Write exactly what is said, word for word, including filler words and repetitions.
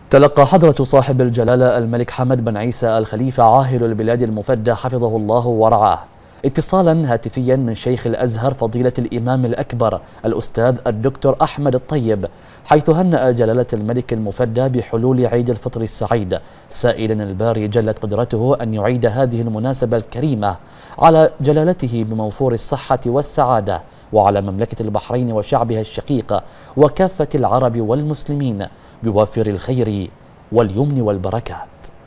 تلقى حضرة صاحب الجلالة الملك حمد بن عيسى الخليفة عاهل البلاد المفدى حفظه الله ورعاه اتصالا هاتفيا من شيخ الأزهر فضيلة الإمام الأكبر الأستاذ الدكتور أحمد الطيب، حيث هنأ جلالة الملك المفدى بحلول عيد الفطر السعيد، سائلا الباري جلت قدرته أن يعيد هذه المناسبة الكريمة على جلالته بموفور الصحة والسعادة، وعلى مملكة البحرين وشعبها الشقيق وكافة العرب والمسلمين بوافر الخير واليمن والبركات.